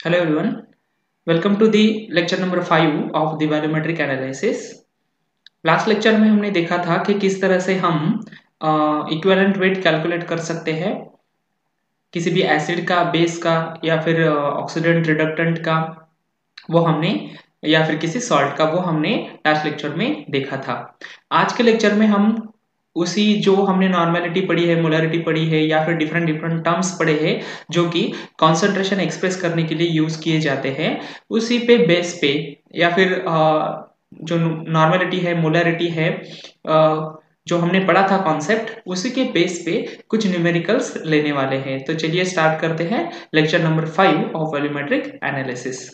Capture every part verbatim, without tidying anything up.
Hello everyone, welcome to the lecture number five of the volumetric analysis. Last lecture में हमने देखा था कि किस तरह से हम इक्विवेलेंट वेट कैलकुलेट कर सकते हैं किसी भी एसिड का, बेस का या फिर ऑक्सीडेंट रिडक्टेंट का, वो हमने या फिर किसी सॉल्ट का, वो हमने लास्ट लेक्चर में देखा था। आज के लेक्चर में हम उसी जो हमने नॉर्मेलिटी पढ़ी है, मोलरिटी पढ़ी है या फिर डिफरेंट डिफरेंट टर्म्स पढ़े हैं जो कि कॉन्सेंट्रेशन एक्सप्रेस करने के लिए यूज किए जाते हैं, उसी पे बेस पे या फिर जो नॉर्मेलिटी है, मोलरिटी है, जो हमने पढ़ा था कॉन्सेप्ट, उसी के बेस पे कुछ न्यूमेरिकल्स लेने वाले हैं। तो चलिए स्टार्ट करते हैं lecture number five of volumetric analysis.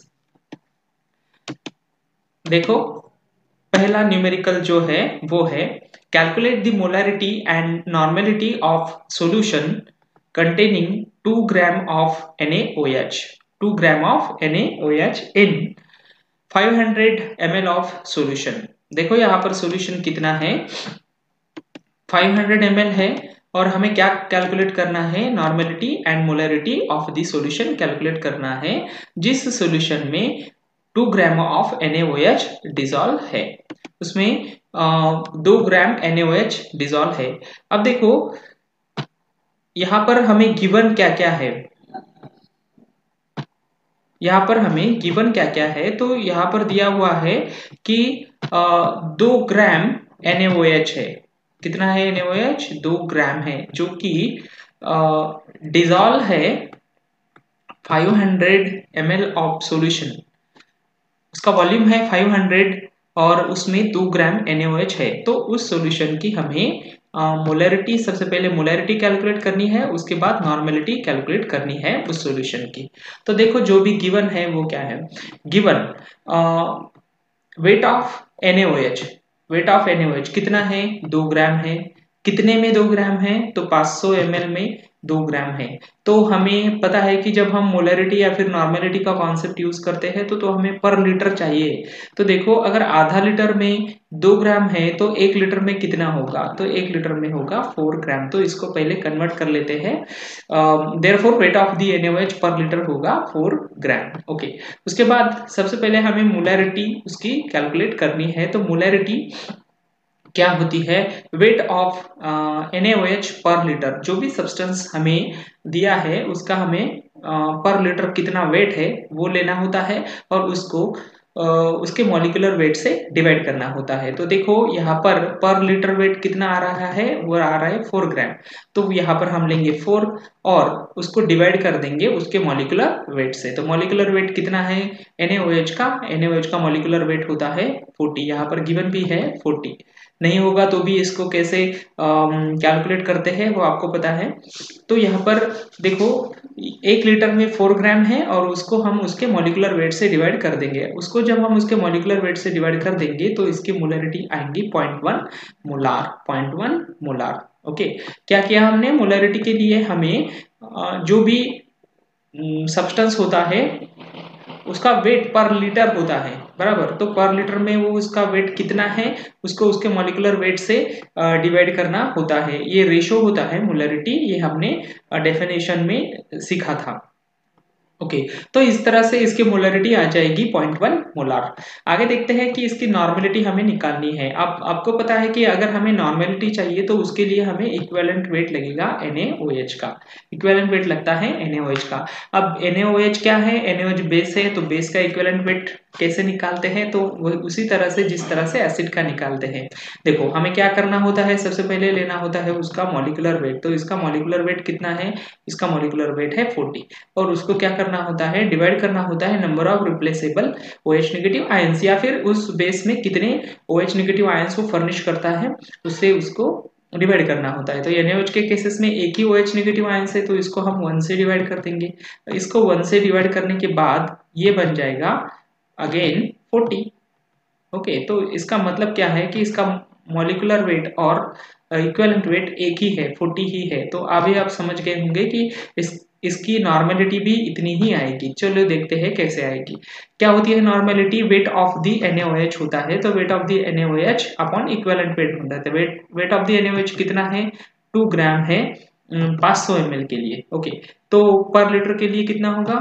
देखो, पहला न्यूमेरिकल जो है वो है calculate the molarity and normality of solution containing two gram of NaOH two gram of NaOH in five hundred M L of solution. देखो यहाँ पर सॉल्यूशन कितना है, फाइव हंड्रेड एम एल है और हमें क्या कैलकुलेट करना है, normality and molarity of the solution calculate करना है जिस सॉल्यूशन में two gram of NaOH dissolve है, उसमें दो ग्राम NaOH डिजॉल्व है। अब देखो यहाँ पर हमें गिवन क्या क्या है, यहाँ पर हमें गिवन क्या क्या है, तो यहाँ पर दिया हुआ है कि आ, दो ग्राम NaOH है। कितना है NaOH? दो ग्राम है, जो कि डिजॉल्व है five hundred M L of solution. उसका वॉल्यूम है फाइव हंड्रेड और उसमें दो ग्राम NaOH है। तो उस सॉल्यूशन की हमें मोलरिटी, सबसे पहले मोलरिटी कैलकुलेट करनी है, उसके बाद नॉर्मेलिटी कैलकुलेट करनी है उस सॉल्यूशन की। तो देखो जो भी गिवन है वो क्या है, given weight of NaOH, weight of NaOH कितना है, दो ग्राम है। कितने में दो ग्राम है, तो पाँच सौ एम एल में दो ग्राम है। तो हमें पता है कि जब हम मोलरिटी या फिर नॉर्मेलिटी का कॉन्सेप्ट यूज करते हैं तो तो हमें पर लीटर चाहिए। तो देखो अगर आधा लीटर में दो ग्राम है तो एक लीटर में कितना होगा, तो एक लीटर में होगा फोर ग्राम। तो इसको पहले कन्वर्ट कर लेते हैं। Therefore weight of the NaOH पर लीटर होगा फोर ग्राम। ओके, उसके बाद सबसे पहले हमें मोलरिटी उसकी कैलकुलेट करनी है। तो मोलरिटी क्या होती है, वेट ऑफ NaOH पर लीटर। जो भी सब्सटेंस हमें दिया है उसका हमें पर uh, लीटर कितना वेट है वो लेना होता है और उसको uh, उसके मॉलिक्यूलर वेट से डिवाइड करना होता है। तो देखो यहाँ पर पर लीटर वेट कितना आ रहा है, वो आ रहा है फोर ग्राम। तो यहाँ पर हम लेंगे फोर और उसको डिवाइड कर देंगे उसके मॉलिक्यूलर वेट से। तो मॉलिक्यूलर वेट कितना है NaOH का, NaOH का मॉलिक्यूलर वेट होता है फोर्टी। यहाँ पर गिवन भी है फोर्टी। नहीं होगा तो भी इसको कैसे कैलकुलेट करते हैं वो आपको पता है। तो यहाँ पर देखो एक लीटर में फोर ग्राम है और उसको हम उसके मॉलिक्यूलर वेट से डिवाइड कर देंगे। उसको जब हम उसके मॉलिक्यूलर वेट से डिवाइड कर देंगे तो इसकी मोलरिटी आएंगी point one molar, point one molar. Okay, क्या किया हमने, मोलरिटी के लिए हमें जो भी सब्सटेंस होता है उसका वेट पर लीटर होता है, बराबर। तो पर लीटर में वो उसका वेट कितना है उसको उसके मॉलिक्यूलर वेट से डिवाइड करना होता है। ये रेशो होता है मोलरिटी, ये हमने डेफिनेशन में सीखा था। ओके okay, तो इस तरह से इसकी मोलरिटी आ जाएगी पॉइंट वन मोलार। आगे देखते हैं कि इसकी नॉर्मेलिटी हमें निकालनी है। आप आपको पता है कि अगर हमें नॉर्मेलिटी चाहिए तो उसके लिए हमें इक्विवेलेंट वेट लगेगा NaOH का, इक्विवेलेंट वेट लगता है NaOH का। अब NaOH क्या है, NaOH बेस है, तो बेस का इक्विवेलेंट वेट कैसे निकालते हैं, तो वो उसी तरह से जिस तरह से एसिड का निकालते हैं। देखो हमें क्या करना होता है, सबसे पहले लेना होता है उसका मॉलिक्यूलर वेट। तो इसका मॉलिक्यूलर वेट कितना है, इसका मॉलिक्यूलर वेट है फोर्टी और उसको क्या करना होता है, डिवाइड करना होता है number of replaceable OH negative ions, या फिर उस बेस में कितने OH नेगेटिव आयंस को फर्निश करता है उससे उसको डिवाइड करना होता है। तो NaOH के केसेस में एक ही OH नेगेटिव आयंस है तो इसको हम वन से डिवाइड कर देंगे। इसको वन से डिवाइड करने के बाद ये बन जाएगा अगेन फोर्टी। ओके, तो इसका मतलब क्या है कि इसका मॉलिक्यूलर वेट और इक्विवेलेंट वेट एक ही है, फोर्टी ही है। तो अभी आप समझ गए होंगे कि इस इसकी नॉर्मेलिटी भी इतनी ही आएगी। चलो देखते हैं कैसे आएगी। क्या होती है normality, weight of the NaOH होता है। तो weight of the NaOH upon equivalent weight होता है। Weight weight of the NaOH कितना है, टू ग्राम है पाँच सौ एम एल के लिए। ओके, तो पर लीटर के लिए कितना होगा,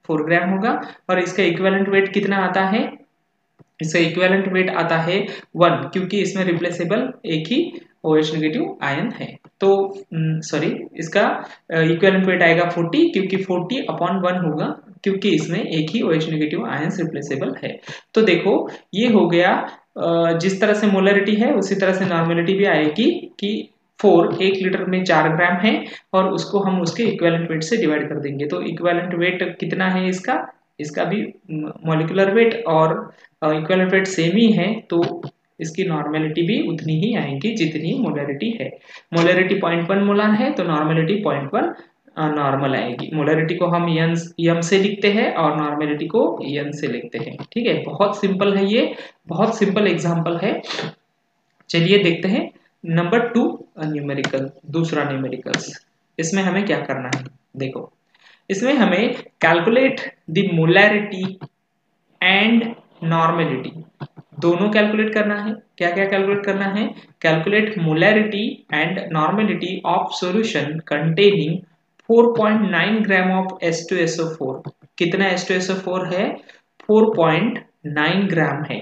फोर ग्राम होगा। और इसका इक्विवेलेंट वेट कितना आता है, इसका इक्विवेलेंट वेट आता है वन, क्योंकि इसमें रिप्लेसेबल एक ही OH नेगेटिव आयन है। तो सॉरी इसका इक्विवेलेंट वेट आएगा फोर्टी, क्योंकि फोर्टी अपॉन वन होगा, क्योंकि इसमें एक ही OH नेगेटिव आयन रिप्लेसेबल है। तो देखो ये हो गया, जिस तरह से मोलरिटी है उसी तरह से नॉर्मेलिटी भी आएगी कि फोर एक लीटर में चार ग्राम है और उसको हम उसके इक्विवेलेंट वेट से डिवाइड कर देंगे। तो इक्विवेलेंट वेट कितना है इसका, इसका भी मॉलिक्यूलर वेट और इक्विवेलेंट वेट सेम ही है, तो इसकी नॉर्मेलिटी भी उतनी ही आएगी जितनी मोलरिटी है। मोलरिटी पॉइंट वन मोलार है तो नॉर्मेलिटी पॉइंट वन नॉर्मल आएगी। मोलरिटी को हम यन यम से लिखते हैं और नॉर्मेलिटी को यन से लिखते हैं। ठीक है, बहुत सिंपल है, ये बहुत सिंपल एग्जांपल है। चलिए देखते हैं नंबर टू न्यूमेरिकल, दूसरा न्यूमेरिकल्स। इसमें हमें क्या करना है, देखो इसमें हमें calculate the molarity and normality, दोनों कैलकुलेट करना है। क्या क्या कैलकुलेट करना है, calculate molarity and normality of solution containing four point nine gram of H two S O four. कितना H two S O four है, फोर पॉइंट नाइन ग्राम है,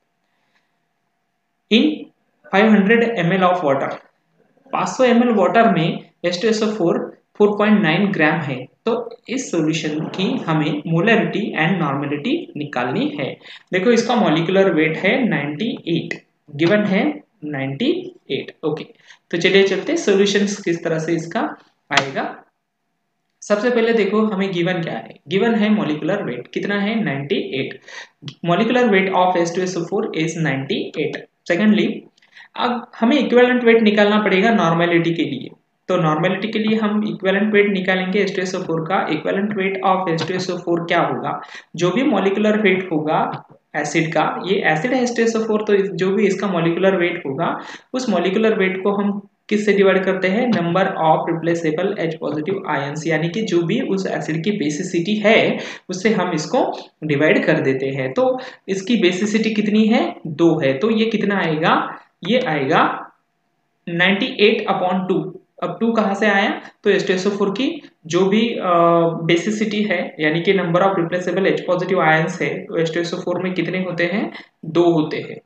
in five hundred M L of water. पाँच सौ M L water में H two S O four four point nine gram है। तो इस solution की हमें मोलरिटी एंड नॉर्मेलिटी निकालनी है। देखो इसका मॉलिक्यूलर वेट है नाइंटी एट, गिवन है नाइंटी एट। ओके, तो चलिए चलते सॉल्यूशंस किस तरह से इसका आएगा। सबसे पहले देखो हमें गिवन क्या है, गिवन है मॉलिक्यूलर वेट कितना है ninety eight, molecular weight of H two S O four is ninety eight. Secondly अब हमें इक्विवेलेंट वेट निकालना पड़ेगा नॉर्मेलिटी के लिए। तो नॉर्मेलिटी के लिए हम इक्विवेलेंट वेट निकालेंगे H two S O four का। Equivalent weight of H two S O four क्या होगा, जो भी मॉलिक्यूलर वेट होगा एसिड का, ये एसिड है H two S O four, तो जो भी इसका मॉलिक्यूलर वेट होगा उस मॉलिक्यूलर वेट को हम किससे डिवाइड करते हैं, number of replaceable H positive ions, यानी कि जो भी उस एसिड की बेसिसिटी है उससे हम इसको डिवाइड कर देते हैं। तो इसकी बेसिसिटी कितनी है, दो है, तो ये कितना आएगा, ये आएगा नाइंटी एट अपॉन टू। अब टू कहां से आया, तो H two S O four की जो भी बेसिसिटी है यानी कि number of replaceable H positive ions है, तो H two S O four में कितने होते हैं, दो होते हैं,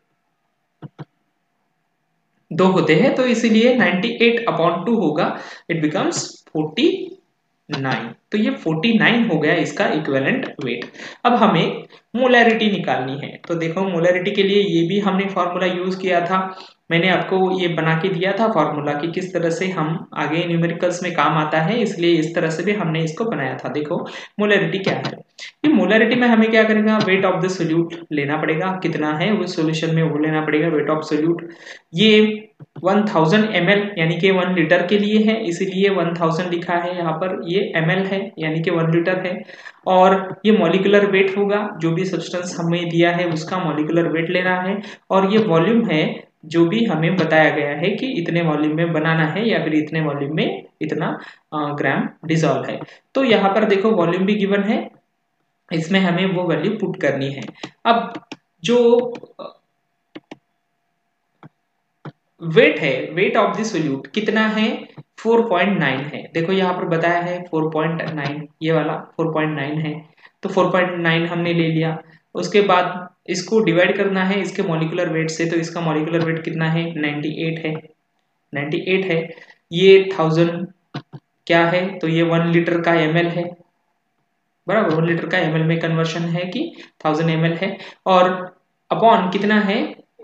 दो होते हैं, तो इसीलिए नाइंटी एट अपॉन टू होगा, इट बिकम्स फोर्टी नाइन। तो ये फोर्टी नाइन हो गया इसका इक्विवेलेंट वेट। अब हमें मोलैरिटी निकालनी है। तो देखो मोलैरिटी के लिए ये भी हमने फॉर्मूला यूज किया था, मैंने आपको ये बना के दिया था फॉर्मूला कि किस तरह से हम आगे न्यूमेरिकल्स में काम आता है, इसलिए इस तरह से भी हमने इसको बनाया था। देखो मोलैरिटी क्या है, ये मोलैरिटी में हमें क्या करेगा, वेट ऑफ द सोल्यूट लेना पड़ेगा, कितना है उस सॉल्यूशन में वो लेना पड़ेगा, वेट ऑफ सोल्यूट। ये वन थाउजेंड एम एल यानी कि वन लीटर के लिए है, इसीलिए वन थाउजेंड लिखा है यहाँ पर, ये एम एल है यानी कि वन लीटर है। और ये मॉलिक्यूलर वेट होगा, जो भी सब्सटेंस हमें दिया है उसका मॉलिक्यूलर वेट लेना है। और ये वॉल्यूम है जो भी हमें बताया गया है कि इतने वॉल्यूम में बनाना है या फिर इतने वॉल्यूम में इतना ग्राम डिसॉल्व है। तो यहाँ पर देखो वॉल्यूम भी गिवन है, इसमें हमें वो वैल्यू पुट करनी है। अब जो वेट है, वेट ऑफ द सोल्यूट कितना है, फोर पॉइंट नाइन है। देखो यहाँ पर बताया है फोर पॉइंट नाइन, ये वाला फोर पॉइंट नाइन है, तो फोर पॉइंट नाइन हमने ले लिया। उसके बाद इसको डिवाइड करना है इसके मॉलिक्यूलर वेट से, तो इसका मॉलिक्यूलर वेट कितना है, नाइंटी एट है, नाइंटी एट है। ये थाउजेंड क्या है, तो ये वन लीटर का एमएल है, बराबर, वन लीटर का एमएल में कन्वर्शन है कि थाउजेंड एमएल है। और अपॉन कितना है,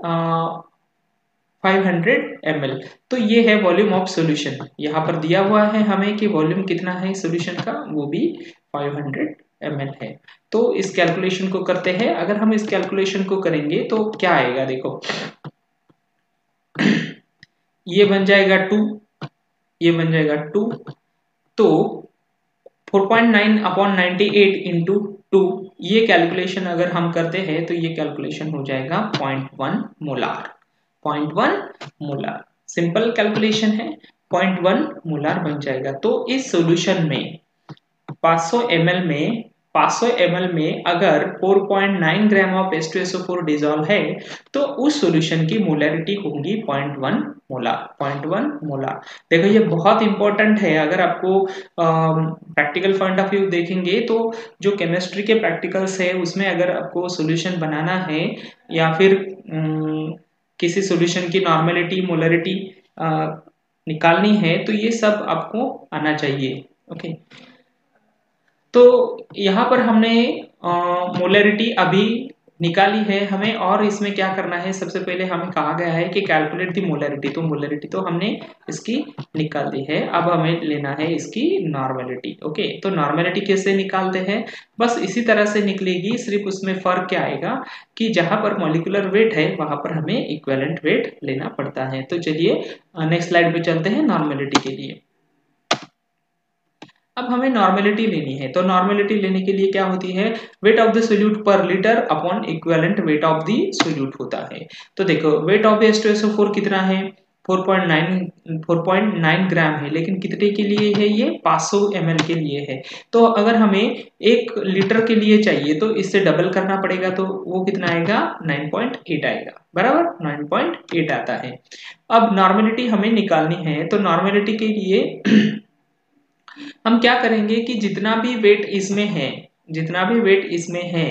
फाइव हंड्रेड एम एल। तो ये है वॉल्यूम ऑफ सॉल्यूशन, यहाँ पर दिया हुआ है हमें कि वॉल्यूम कितना है सॉल्यूशन का, वो भी फाइव हंड्रेड एम एल है। तो इस कैलकुलेशन को करते हैं। अगर हम इस कैलकुलेशन को करेंगे तो क्या आएगा, देखो ये बन जाएगा टू, ये बन जाएगा टू, तो four point nine upon ninety eight into two, ये कैलकुलेशन अगर हम करते हैं तो ये कैलकुलेशन हो जाएगा point one molar, point one molar. Simple calculation है, पॉइंट वन मोलार बन जाएगा। तो इस सॉल्यूशन में पाँच सौ एम एल में पाँच सौ एम एल में अगर चार पॉइंट नौ gram of H two S O four dissolve है तो उस सॉल्यूशन की मोलैरिटी होगी zero point one molar zero point one molar. देखो ये बहुत इंपॉर्टेंट है। अगर आपको प्रैक्टिकल पॉइंट ऑफ व्यू देखेंगे तो जो केमिस्ट्री के प्रैक्टिकल्स है उसमें अगर आपको सॉल्यूशन बनाना है या फिर um, किसी सॉल्यूशन की नॉर्मेलिटी मोलैरिटी निकालनी है तो ये सब आपको आना चाहिए। ओके, तो यहाँ पर हमने मोलैरिटी अभी निकाली है हमें, और इसमें क्या करना है, सबसे पहले हमें कहा गया है कि कैलकुलेट दी मोलैरिटी, तो मोलैरिटी तो हमने इसकी निकाल दी है। अब हमें लेना है इसकी नॉर्मेलिटी। ओके, तो नॉर्मेलिटी कैसे निकालते हैं, बस इसी तरह से निकलेगी, सिर्फ उसमें फर्क क्या आएगा कि जहां पर मॉलिक्यूलर वेट है वहां पर हमें इक्विवेलेंट वेट लेना पड़ता है। तो चलिए नेक्स्ट स्लाइड पे चलते हैं नॉर्मेलिटी के लिए। अब हमें नॉर्मेलिटी लेनी है, तो नॉर्मेलिटी लेने के लिए क्या होती है, weight of the solute per litre upon equivalent weight of the solute होता है। तो देखो weight of H two S O four कितना है, चार पॉइंट नौ ग्राम है, लेकिन कितने के लिए है, ये पाँच सौ एम एल के लिए है। तो अगर हमें एक लीटर के लिए चाहिए तो इससे डबल करना पड़ेगा, तो वो कितना आएगा, नौ पॉइंट आठ आएगा, बराबर नौ पॉइंट आठ आता है। अब नॉर्मेलिटी हमें निकालनी है, तो नॉर्मेलिटी के लिए हम क्या करेंगे कि जितना भी वेट इसमें है, जितना भी वेट इसमें है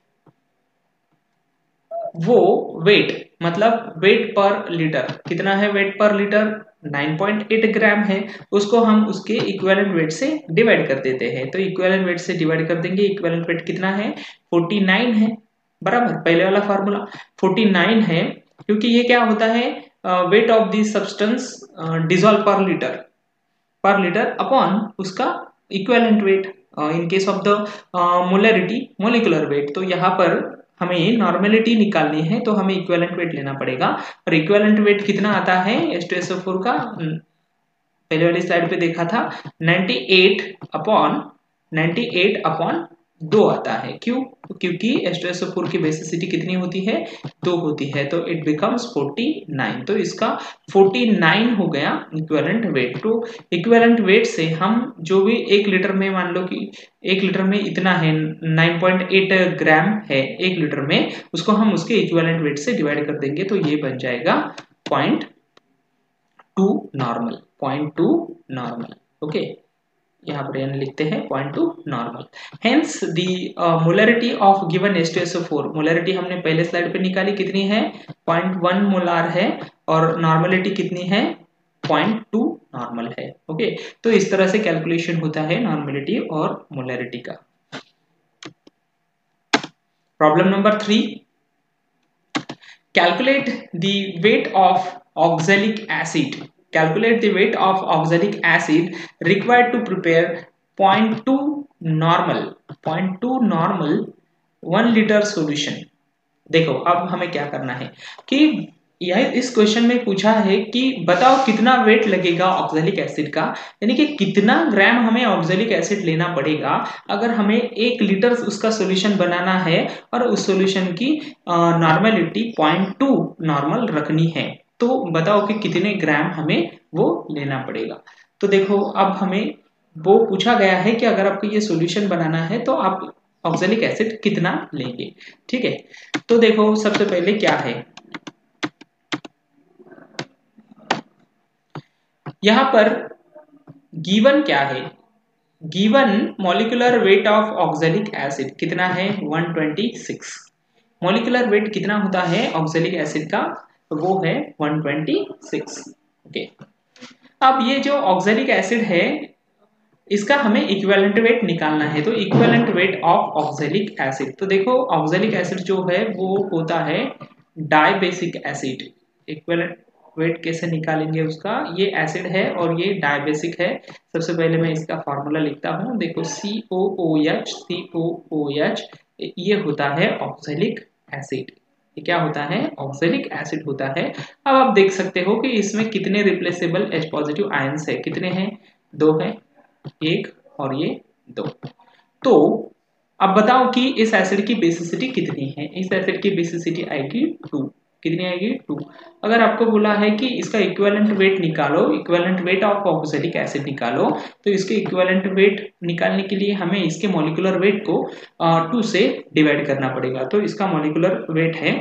वो वेट, मतलब वेट पर लीटर कितना है, वेट पर लीटर नौ पॉइंट आठ ग्राम है, उसको हम उसके इक्विवेलेंट वेट से डिवाइड कर देते हैं। तो इक्विवेलेंट वेट से डिवाइड कर देंगे, इक्विवेलेंट वेट कितना है, उनचास है, बराबर पहले वाला फार्मूला उनचास है, क्योंकि ये क्या होता है, weight of the substance dissolve per litre per litre upon उसका equivalent weight in case of the molarity molecular weight. तो यहाँ पर हमें नॉर्मेलिटी निकालनी है तो हमें इक्विवेलेंट वेट लेना पड़ेगा, और इक्विवेलेंट वेट कितना आता है H two S O four का, पहले वाली स्लाइड पे देखा था, अट्ठानवे अपॉन अट्ठानवे अपॉन दो आता है। क्यों, क्योंकि H two S O four की बेसिसिटी कितनी होती है, दो होती है, तो इट बिकम्स उनचास, तो इसका उनचास हो गया इक्विवेलेंट वेट। तो इक्विवेलेंट वेट से हम जो भी एक लीटर में, मान लो कि एक लीटर में इतना है, नौ पॉइंट आठ ग्राम है एक लीटर में, उसको हम उसके इक्विवेलेंट वेट से डिवाइड कर देंगे, तो ये बन जाएगा point two normal, point two normal. Okay, यहाँ पर यानी लिखते हैं point two normal. Hence the molarity of given H two S O four, molarity हमने पहले स्लाइड पे निकाली, कितनी है, पॉइंट वन मोलार है, और नॉर्मेलिटी कितनी है, पॉइंट टू नॉर्मल है। ओके, तो इस तरह से कैलकुलेशन होता है नॉर्मेलिटी और मोलैरिटी का। Problem number three, calculate the weight of oxalic acid, calculate the weight of oxalic acid required to prepare zero point two normal zero point two normal one liter solution। देखो अब हमें क्या करना है कि यह इस क्वेश्चन में पूछा है कि बताओ कितना वेट लगेगा ऑक्सैलिक एसिड का, यानी कि कितना ग्राम हमें ऑक्सैलिक एसिड लेना पड़ेगा अगर हमें एक लीटर उसका सॉल्यूशन बनाना है और उस सॉल्यूशन की normality zero point two normal रखनी है, तो बताओ कि कितने ग्राम हमें वो लेना पड़ेगा। तो देखो अब हमें वो पूछा गया है कि अगर आपको ये सॉल्यूशन बनाना है तो आप ऑक्सैलिक एसिड कितना लेंगे। ठीक है, तो देखो सबसे पहले क्या है, यहां पर गिवन क्या है, given molecular weight of oxalic acid कितना है, एक सौ छब्बीस। मॉलिक्यूलर वेट कितना होता है ऑक्सैलिक एसिड का, वो है एक सौ छब्बीस। ओके, अब ये जो ऑक्सैलिक एसिड है इसका हमें इक्विवेलेंट वेट निकालना है, तो equivalent weight of oxalic acid, तो देखो ऑक्सैलिक एसिड जो है वो होता है डाइबेसिक एसिड। इक्विवेलेंट वेट कैसे निकालेंगे उसका, ये एसिड है और ये डाइबेसिक है। सबसे पहले मैं इसका फॉर्मूला लिखता हूँ, देखो सी ओ ओ एच, सी ओ ओ एच, ये होता है ऑक्सैलिक एसिड, ये क्या होता है, ऑक्सैलिक एसिड होता है। अब आप देख सकते हो कि इसमें कितने रिप्लेसेबल H पॉजिटिव आयंस है, कितने हैं, दो है, एक और ये दो। तो अब बताओ कि इस एसिड की बेसिसिटी कितनी है, इस एसिड की बेसिसिटी आएगी टू। कितनी आएगी टू। अगर आपको बोला है कि इसका इक्विवेलेंट वेट निकालो, equivalent weight of oxalic acid निकालो, तो इसके इक्विवेलेंट वेट निकालने के लिए हमें इसके मॉलिक्यूलर वेट को टू से डिवाइड करना पड़ेगा। तो इसका मॉलिक्यूलर वेट है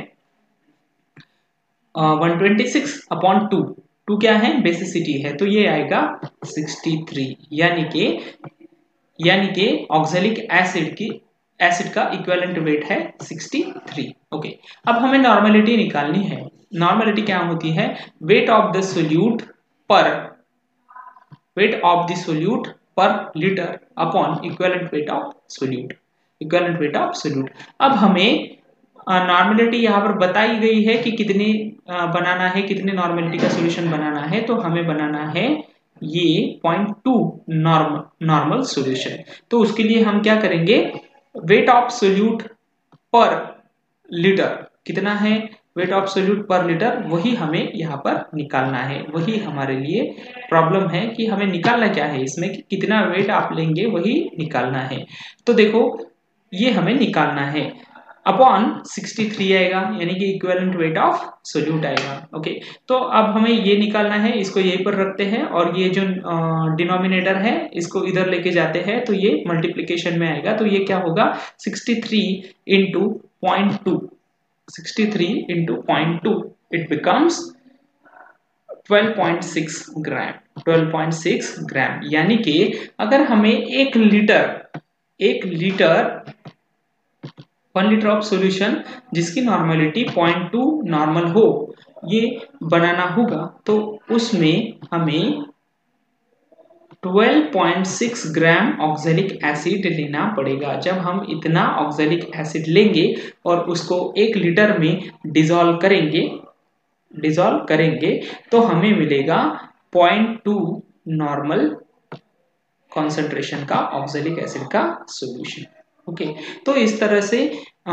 one twenty six upon two. Two क्या है, बेसिसिटी है, तो ये आएगा सिक्सटी थ्री, यानी कि यानी कि ऑक्सैलिक एसिड की एसिड का इक्विवेलेंट वेट है सिक्सटी थ्री। ओके, अब हमें नॉर्मेलिटी निकालनी है। नॉर्मेलिटी क्या होती है, weight of the solute per weight of the solute per litre upon equivalent weight of solute, equivalent weight of solute. अब हमें नॉर्मेलिटी यहाँ पर बताई गई है कि कितनी बनाना है, कितने नॉर्मेलिटी का सोल्यूशन बनाना है, तो हमें बनाना है ये point two normal normal solution. तो उसके लिए हम क्या करेंगे, weight of solute per litre कितना है, weight of solute per litre, वही हमें यहाँ पर निकालना है। वही हमारे लिए प्रॉब्लम है कि हमें निकालना क्या है इसमें, कि कितना वेट आप लेंगे वही निकालना है। तो देखो ये हमें निकालना है, अपॉन सिक्सटी थ्री आएगा, यानी कि इक्विवेलेंट वेट ऑफ सोल्यूट आएगा। ओके, तो अब हमें ये निकालना है, इसको यहीं पर रखते हैं और ये जो डिनोमिनेटर है इसको इधर लेके जाते हैं, तो ये मल्टीप्लिकेशन में आएगा। तो ये क्या होगा, sixty three into point two, sixty three into point two, it becomes twelve point six gram, twelve point six gram. यानी कि अगर हमें एक लीटर एक litre one litre of solution जिसकी नॉर्मेलिटी पॉइंट टू नॉर्मल हो ये बनाना होगा, तो उसमें हमें twelve point six gram oxalic acid लेना पड़ेगा। जब हम इतना ऑक्सैलिक एसिड लेंगे और उसको एक लीटर में डिसॉल्व करेंगे डिसॉल्व करेंगे तो हमें मिलेगा पॉइंट टू नॉर्मल कॉन्सेंट्रेशन का ऑक्सैलिक एसिड का सॉल्यूशन। ओके, तो इस तरह से आ,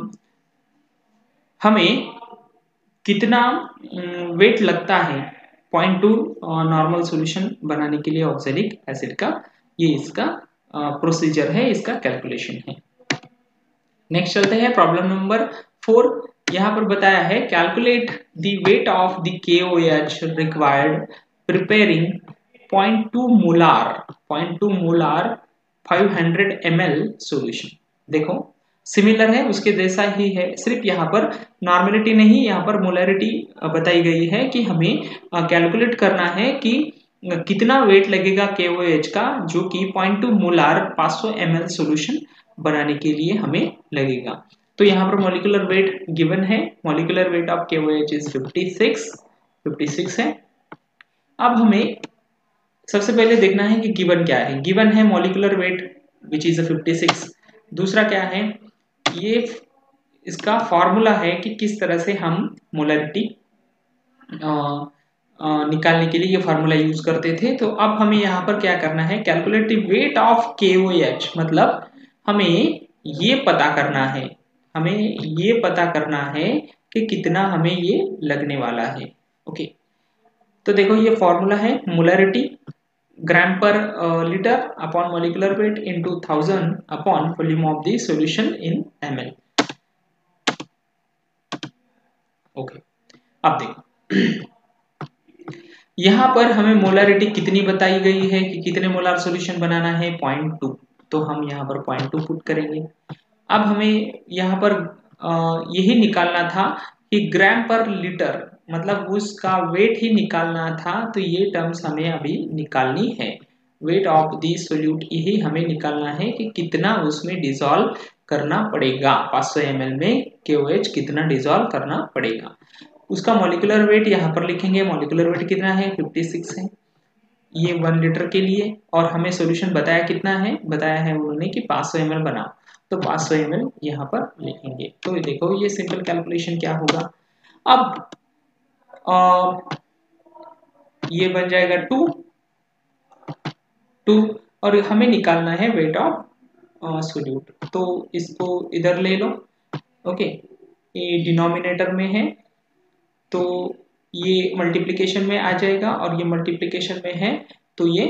हमें कितना वेट लगता है पॉइंट टू नॉर्मल सॉल्यूशन बनाने के लिए ऑक्सैलिक एसिड का, ये इसका प्रोसीजर है, इसका कैलकुलेशन है। नेक्स्ट चलते हैं प्रॉब्लम नंबर फोर। यहाँ पर बताया है calculate the weight of the K O H required preparing point two molar point two molar five hundred M L solution. देखो सिमिलर है, उसके जैसा ही है, सिर्फ यहाँ पर नॉर्मेलिटी नहीं, यहाँ पर मोलैरिटी बताई गई है कि हमें कैलकुलेट करना है कि कितना वेट लगेगा के ओ एच का, जो कि पॉइंट टू मोलार पाँच सौ एम एल सोल्यूशन बनाने के लिए हमें लगेगा। तो यहाँ पर मॉलिक्यूलर वेट गिवन है, molecular weight of K O H is fifty six, fifty six है। अब हमें सबसे पहले देखना है कि गिवन क्या है। गिवन है molecular weight which is fifty six. दूसरा क्या है, ये इसका फॉर्मूला है कि किस तरह से हम मोलैरिटी निकालने के लिए ये फार्मूला यूज करते थे। तो अब हमें यहाँ पर क्या करना है, calculate the weight of K O H, मतलब हमें ये पता करना है हमें ये पता करना है कि कितना हमें ये लगने वाला है। ओके, तो देखो ये फॉर्मूला है, molarity gram per litre upon molecular weight into thousand upon volume of the solution in ML. Okay, अब देखो यहाँ पर हमें मोलैरिटी कितनी बताई गई है कि कितने मोलार सॉल्यूशन बनाना है, पॉइंट टू, तो हम यहाँ पर पॉइंट टू पुट करेंगे। अब हमें यहाँ पर आ, यही निकालना था कि ग्राम पर लीटर, मतलब उसका वेट ही निकालना था, तो ये टर्म्स हमें अभी निकालनी है। वेट ऑफ दी सोल्यूट यही हमें निकालना है कि कितना उसमें डिसॉल्व करना पड़ेगा, पाँच सौ एम एल में के ओ एच कितना डिसॉल्व करना पड़ेगा। उसका मॉलिक्यूलर वेट यहाँ पर लिखेंगे, मॉलिक्यूलर वेट कितना है, फिफ्टी सिक्स है, ये वन लीटर के लिए। और हमें सॉल्यूशन बताया कितना है, बताया है उन्होंने कि पाँच सौ एम एल बनाओ, तो पाँच सौ एम एल यहाँ पर लिखेंगे। तो देखो ये सिंपल कैलकुलेशन क्या होगा, अब आ, ये बन जाएगा टू टू और हमें निकालना है वेट ऑफ सोल्यूट, तो इसको इधर ले लो। ओके, ये डिनोमिनेटर में है तो ये मल्टीप्लिकेशन में आ जाएगा, और ये मल्टीप्लिकेशन में है तो ये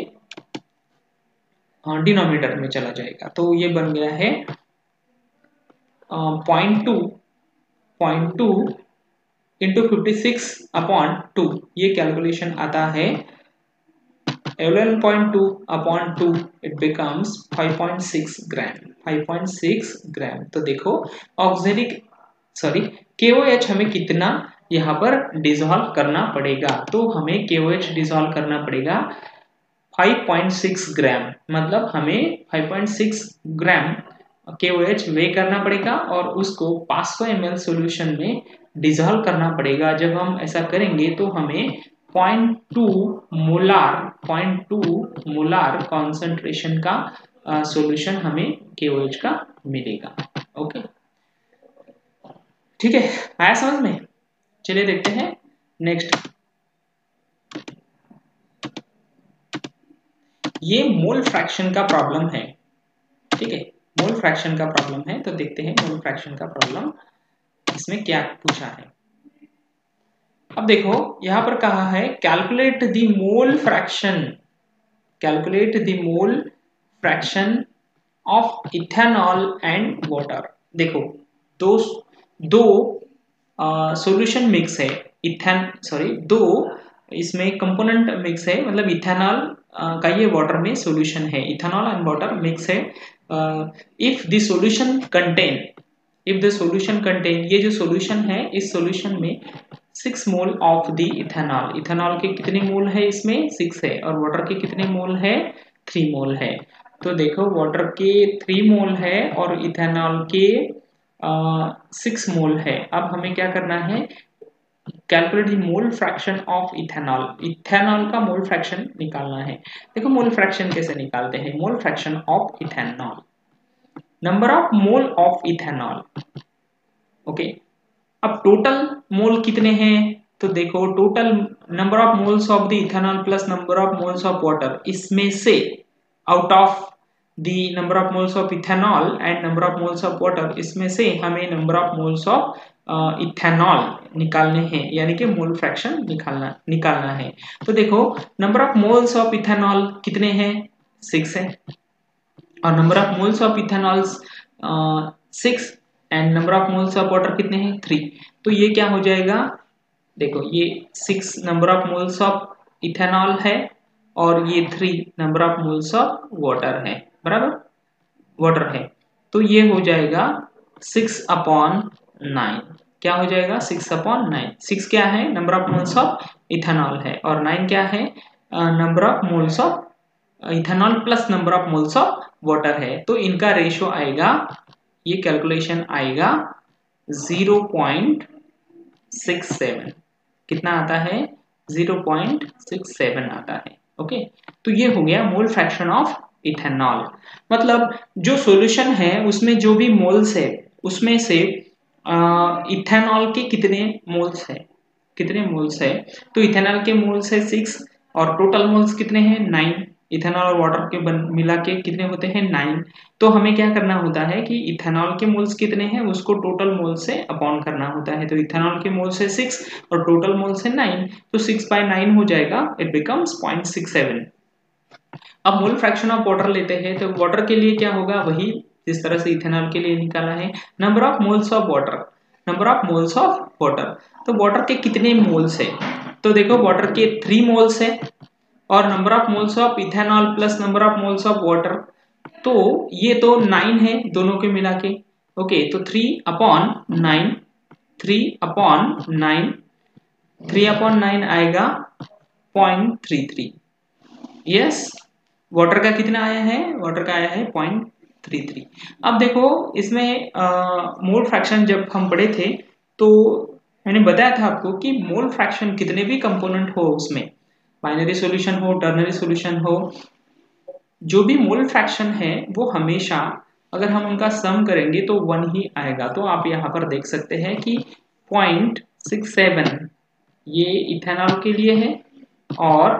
डिनोमिनेटर में चला जाएगा। तो ये बन गया है point two point two into fifty six upon two, ये कैलकुलेशन आता है eleven point two upon two, it becomes five point six gram, five point six gram. तो देखो ऑक्सिलिक सॉरी के ओ एच हमें कितना यहाँ पर डिसॉल्व करना पड़ेगा, तो हमें के ओ एच डिसॉल्व करना पड़ेगा फाइव पॉइंट सिक्स ग्राम, मतलब हमें फाइव पॉइंट सिक्स ग्राम के ओ एच वे करना पड़ेगा और उसको पाँच सौ एम एल सॉल्यूशन में डिसॉल्व करना पड़ेगा। जब हम ऐसा करेंगे तो हमें zero point two molar zero point two molar concentration का सॉल्यूशन हमें के ओ एच का मिलेगा। ओके, ठीक है, आया समझ में? चलिए देखते हैं नेक्स्ट। ये मोल फ्रैक्शन का प्रॉब्लम है, ठीक है, मोल फ्रैक्शन का प्रॉब्लम है। तो देखते हैं मोल फ्रैक्शन का प्रॉब्लम इसमें क्या पूछा है। अब देखो यहां पर कहा है calculate the mole fraction, calculate the mole fraction of ethanol and water. देखो दो दो सॉल्यूशन मिक्स है, इथेन सॉरी दो इसमें कंपोनेंट मिक्स है, मतलब इथेनॉल का ये वाटर में सॉल्यूशन है, इथेनॉल एंड वाटर मिक्स है। If the solution contain if the solution contain ये जो सॉल्यूशन है, इस सॉल्यूशन में six mole of the ethanol, ethanol के कितने मोल है इसमें सिक्स है, और वाटर के कितने मोल है थ्री मोल है। तो देखो वाटर के थ्री मोल है और इथेनॉल के सिक्स मोल है। अब हमें क्या करना है, calculate the mole fraction of ethanol, ethanol का मोल फ्रैक्शन निकालना है। देखो मोल फ्रैक्शन कैसे निकालते हैं, mole fraction of ethanol, number of mole of ethanol. Okay, अब टोटल मोल कितने हैं, तो देखो total number of moles of the ethanol plus number of moles of water, इसमें से out of the number of moles of ethanol and number of moles of water, इसमें से हमें number of moles of ethanol निकालने हैं, यानी कि mole fraction निकालना निकालना है। तो देखो number of moles of ethanol कितने हैं, सिक्स है, और number of moles of ethanol six and number of moles of water कितने हैं, थ्री। तो ये क्या हो जाएगा, देखो ये six number of moles of ethanol है और ये three number of moles of water है, बराबर वाटर है। तो ये हो जाएगा सिक्स अपॉन नाइन, क्या हो जाएगा सिक्स अपॉन नाइन। सिक्स क्या है, number of moles of ethanol है, और नाइन क्या है, number of moles of ethanol plus number of moles of water है। तो इनका रेशियो आएगा, ये कैलकुलेशन आएगा ज़ीरो पॉइंट सिक्स सेवन, कितना आता है ज़ीरो पॉइंट सिक्स सेवन आता है। ओके, तो ये हो गया मोल फ्रैक्शन ऑफ इथेनॉल। मतलब जो सॉल्यूशन है उसमें जो भी मोल्स है उसमें से इथेनॉल के कितने मोल्स है, कितने मोल्स है, तो इथेनॉल के मोल्स है सिक्स और टोटल मोल्स कितने हैं नाइन, इथेनॉल और वाटर के मिला के कितने होते हैं नाइन। तो हमें क्या करना होता है कि इथेनॉल के मोल्स कितने हैं उसको टोटल मोल से अपॉन करना होता है। तो इथेनॉल के मोल्स है सिक्स और टोटल मोल्स है नाइन, तो सिक्स बाय नाइन हो जाएगा, it becomes point six seven. अब मोल फ्रैक्शन ऑफ वाटर लेते हैं, तो वाटर के लिए क्या होगा, वही जिस तरह से इथेनॉल के लिए निकाला है, number of moles of water, number of moles of water. तो वाटर के कितने मोल्स है, तो देखो वाटर के थ्री मोल्स है और number of moles of ethanol plus number of moles of water, तो ये तो नाइन है दोनों के मिला के। ओके, तो three upon nine, three upon nine, three upon nine आएगा point three three. Yes, water का कितना आया है, वाटर का आया है पॉइंट थ्री थ्री। अब देखो इसमें मोल फ्रैक्शन जब हम पढ़े थे तो मैंने बताया था आपको कि मोल फ्रैक्शन कितने भी कंपोनेंट हो, उसमें बाइनरी सॉल्यूशन हो, टर्नरी सॉल्यूशन हो, जो भी मोल फ्रैक्शन है वो हमेशा अगर हम उनका सम करेंगे तो वन ही आएगा। तो आप यहाँ पर देख सकते हैं कि पॉइंट सिक्स सेवन ये इथेनॉल के लिए है और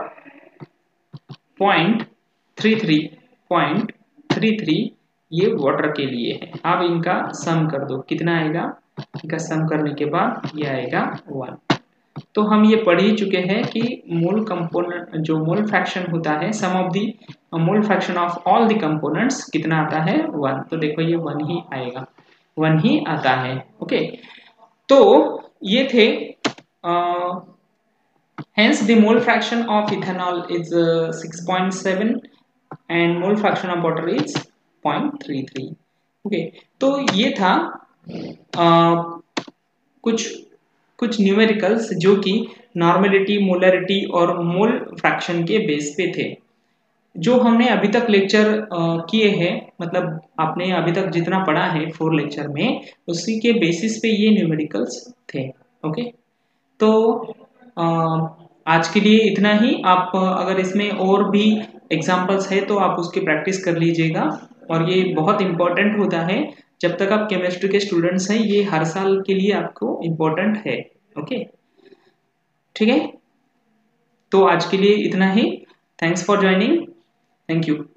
point three three point three three ये वाटर के लिए है। आप इनका सम कर दो, कितना आएगा, इनका सम करने के बाद ये आएगा वन। तो हम ये पढ़ ही चुके हैं कि मोल कंपोनेंट जो मोल फ्रैक्शन होता है, sum of the mole fraction of all the components कितना आता है, वन। तो देखो ये वन ही आएगा, वन ही आता है। ओके, तो ये थे Hence, the mole fraction of ethanol is uh, six point seven and mole fraction of water is zero point three three. Okay, तो ये था uh, कुछ कुछ न्यूमेरिकल्स जो कि नॉर्मेलिटी, मोलरिटी और मोल फ्रैक्शन के बेस पे थे। जो हमने अभी तक लेक्चर किए हैं, मतलब आपने अभी तक जितना पढ़ा है फोर लेक्चर में, उसी के बेसिस पे ये न्यूमेरिकल्स थे। ओके, तो आ, आज के लिए इतना ही। आप अगर इसमें और भी एग्जांपल्स है तो आप उसकी प्रैक्टिस कर लीजिएगा, और ये बहुत इंपॉर्टेंट होता है। जब तक आप केमिस्ट्री के स्टूडेंट्स हैं, ये हर साल के लिए आपको इम्पोर्टेंट है। ओके, ठीक है, तो आज के लिए इतना ही। Thanks for joining. Thank you.